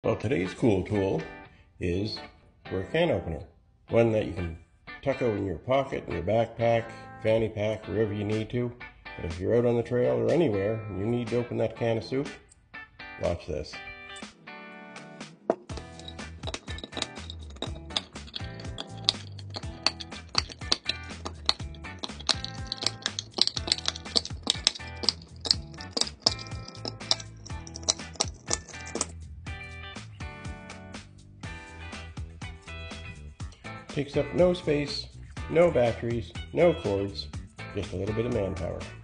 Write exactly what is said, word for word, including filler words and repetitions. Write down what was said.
Well, today's cool tool is for a can opener. One that you can tuck in your pocket, in your backpack, fanny pack, wherever you need to. And if you're out on the trail or anywhere and you need to open that can of soup, watch this. Takes up no space, no batteries, no cords, just a little bit of manpower.